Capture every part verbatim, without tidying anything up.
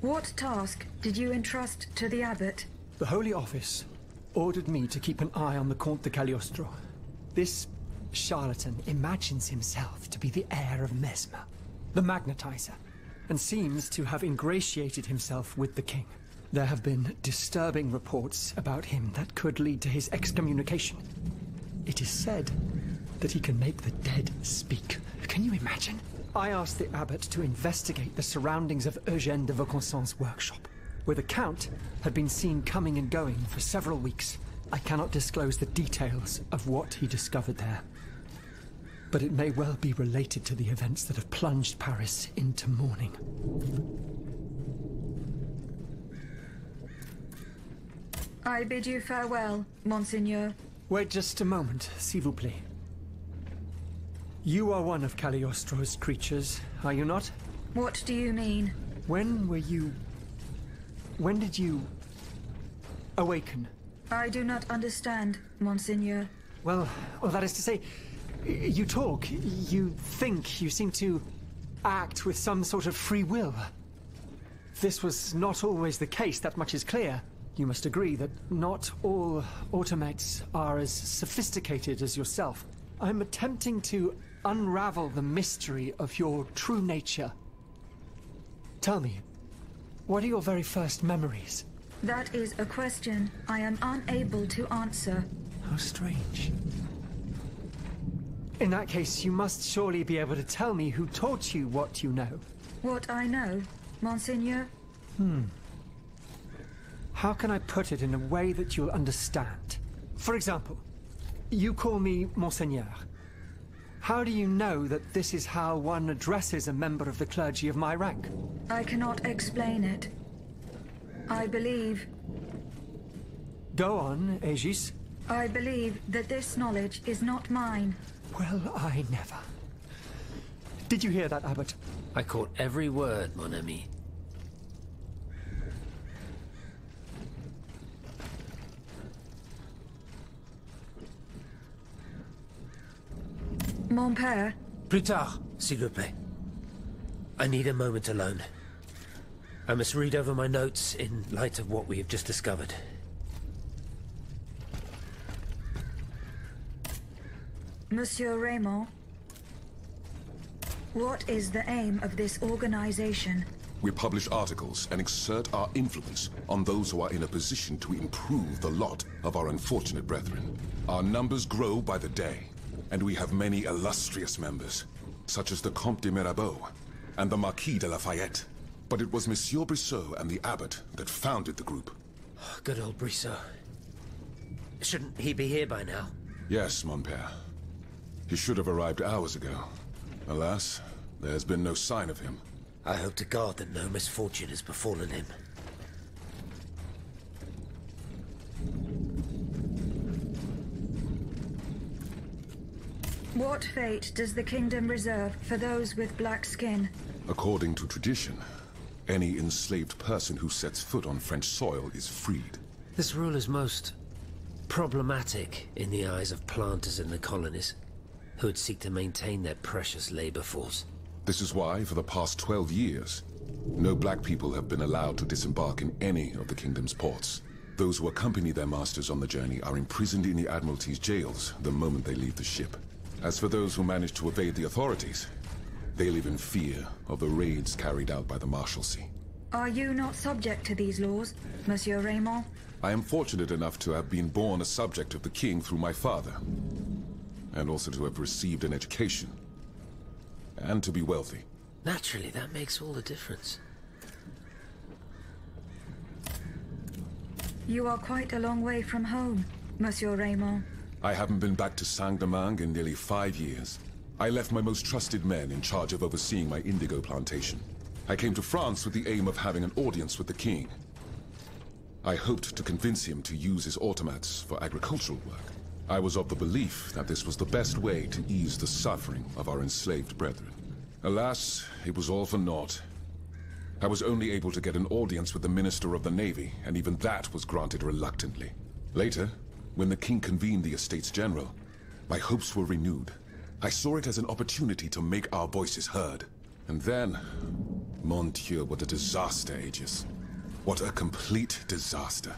What task did you entrust to the abbot? The Holy Office ordered me to keep an eye on the Comte de Cagliostro. This charlatan imagines himself to be the heir of Mesmer, the magnetizer, and seems to have ingratiated himself with the king. There have been disturbing reports about him that could lead to his excommunication. It is said that he can make the dead speak. Can you imagine? I asked the abbot to investigate the surroundings of Eugène de Vaucanson's workshop, where the Count had been seen coming and going for several weeks. I cannot disclose the details of what he discovered there, but it may well be related to the events that have plunged Paris into mourning. I bid you farewell, Monseigneur. Wait just a moment, s'il vous plaît. You are one of Cagliostro's creatures, are you not? What do you mean? When were you... When did you... awaken? I do not understand, Monseigneur. Well, well, that is to say, you talk, you think, you seem to act with some sort of free will. This was not always the case, that much is clear. You must agree that not all automates are as sophisticated as yourself. I'm attempting to unravel the mystery of your true nature. Tell me, what are your very first memories? That is a question I am unable to answer. How strange. In that case, you must surely be able to tell me who taught you what you know. What I know, Monseigneur? Hmm. How can I put it in a way that you'll understand? For example, you call me Monseigneur. How do you know that this is how one addresses a member of the clergy of my rank? I cannot explain it. I believe... Go on, Aegis. I believe that this knowledge is not mine. Well, I never. Did you hear that, Abbot? I caught every word, mon ami. Mon père. Plus tard, s'il vous plaît. I need a moment alone. I must read over my notes in light of what we have just discovered. Monsieur Raymond, what is the aim of this organization? We publish articles and exert our influence on those who are in a position to improve the lot of our unfortunate brethren. Our numbers grow by the day, and we have many illustrious members, such as the Comte de Mirabeau and the Marquis de Lafayette. But it was Monsieur Brissot and the abbot that founded the group. Good old Brissot. Shouldn't he be here by now? Yes, mon père. He should have arrived hours ago. Alas, there has been no sign of him. I hope to God that no misfortune has befallen him. What fate does the kingdom reserve for those with black skin? According to tradition, any enslaved person who sets foot on French soil is freed. This rule is most problematic in the eyes of planters in the colonies, who would seek to maintain their precious labor force. This is why, for the past twelve years, no black people have been allowed to disembark in any of the kingdom's ports. Those who accompany their masters on the journey are imprisoned in the Admiralty's jails the moment they leave the ship. As for those who manage to evade the authorities, they live in fear of the raids carried out by the Marshalsea. Are you not subject to these laws, Monsieur Raymond? I am fortunate enough to have been born a subject of the king through my father, and also to have received an education, and to be wealthy. Naturally, that makes all the difference. You are quite a long way from home, Monsieur Raymond. I haven't been back to Saint-Domingue in nearly five years. I left my most trusted men in charge of overseeing my indigo plantation. I came to France with the aim of having an audience with the king. I hoped to convince him to use his automats for agricultural work. I was of the belief that this was the best way to ease the suffering of our enslaved brethren. Alas, it was all for naught. I was only able to get an audience with the Minister of the Navy, and even that was granted reluctantly. Later, when the king convened the Estates General, my hopes were renewed. I saw it as an opportunity to make our voices heard. And then, Mon Dieu, what a disaster, Aegis. What a complete disaster.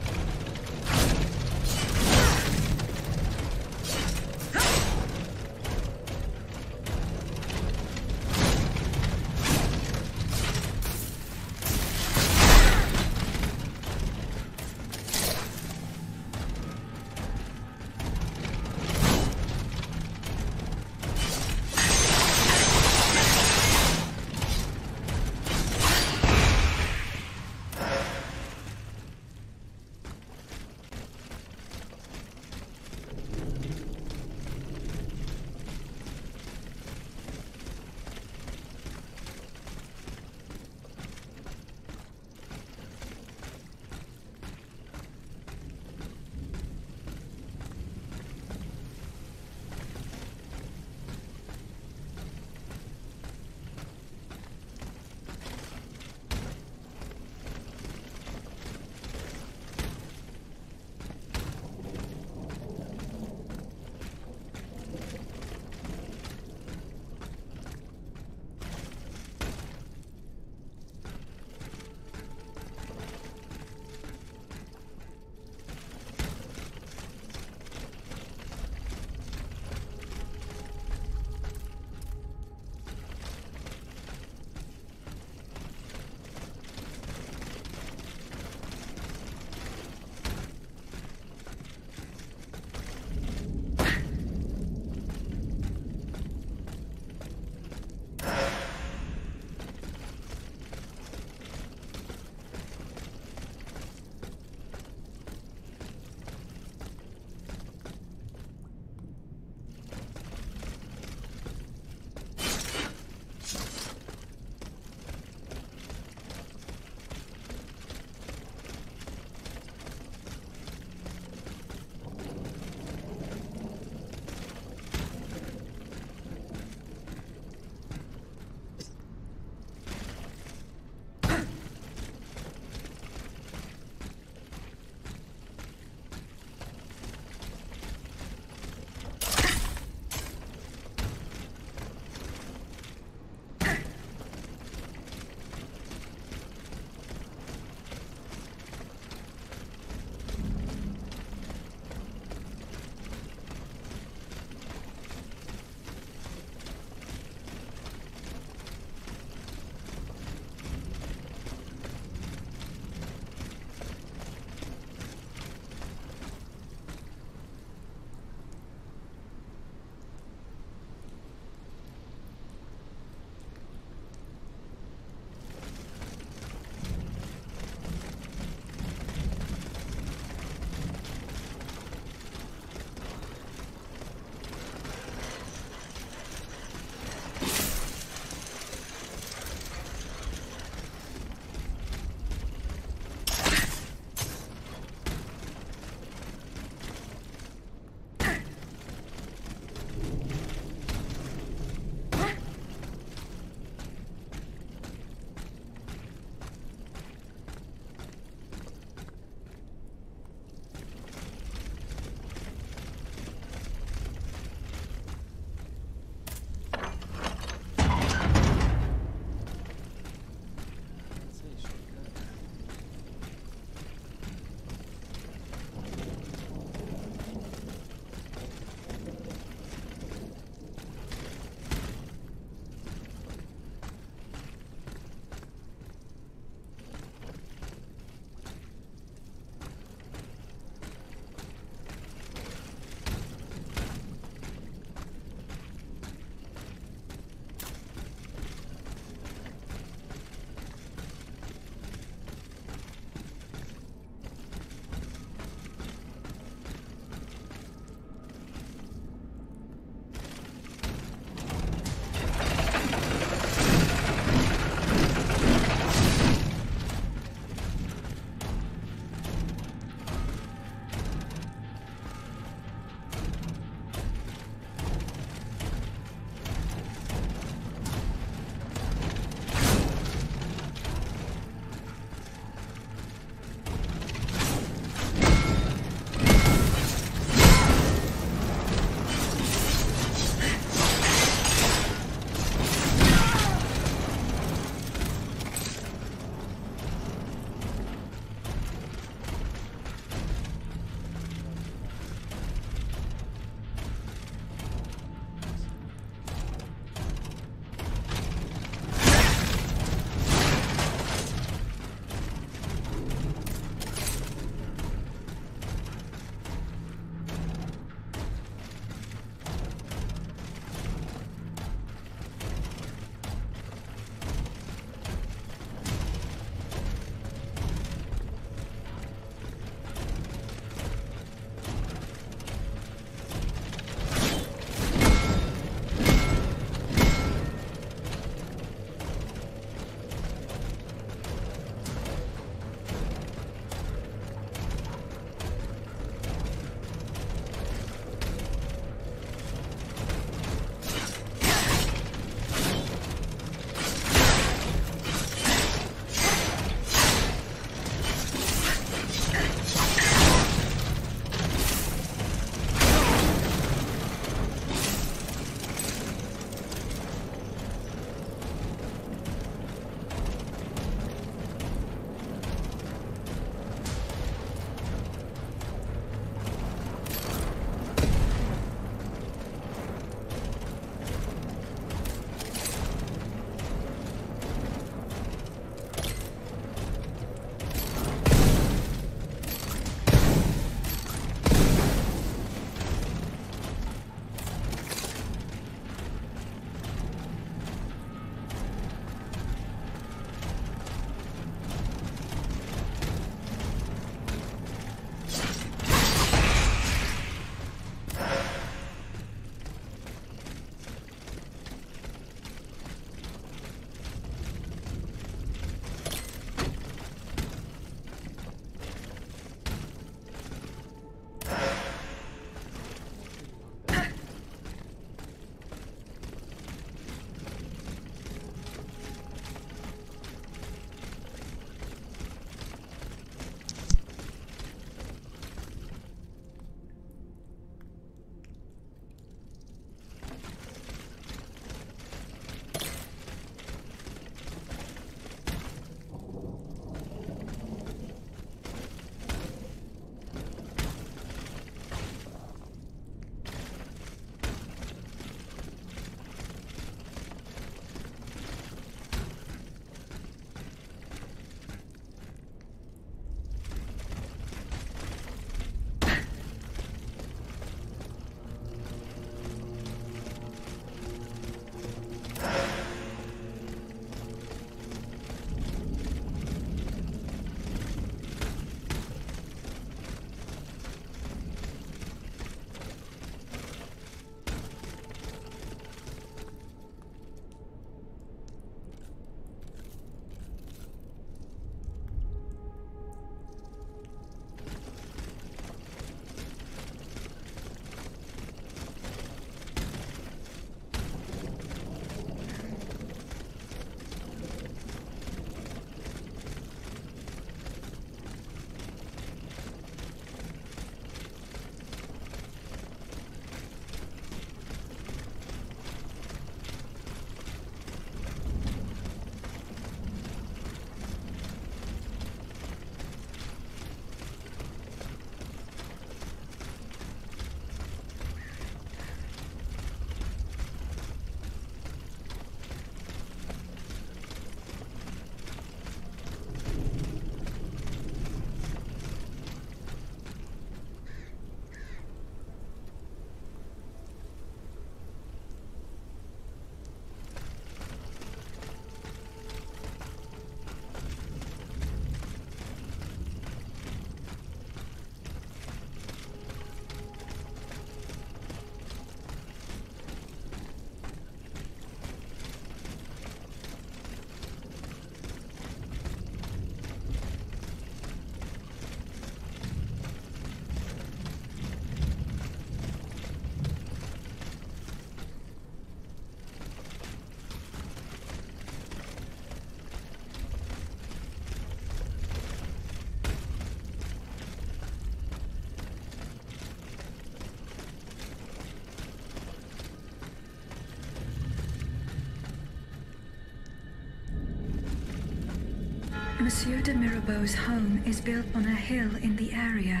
Monsieur de Mirabeau's home is built on a hill in the area.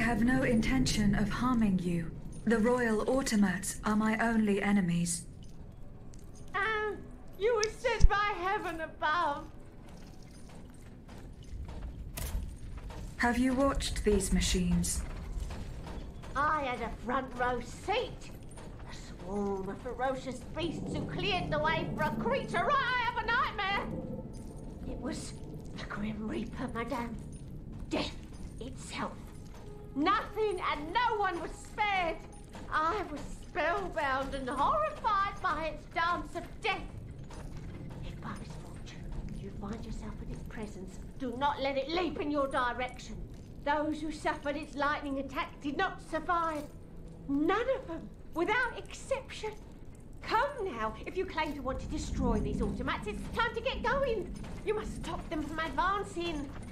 have no intention of harming you. The royal automats are my only enemies. Um, you were sent by heaven above. Have you watched these machines? I had a front row seat. A swarm of ferocious beasts who cleared the way for a creature right out of a nightmare. It was the Grim Reaper, madame. Death itself. Nothing and no one was spared. I was spellbound and horrified by its dance of death. If by misfortune you find yourself in its presence, do not let it leap in your direction. Those who suffered its lightning attack did not survive. None of them, without exception. Come now, if you claim to want to destroy these automats, it's time to get going. You must stop them from advancing.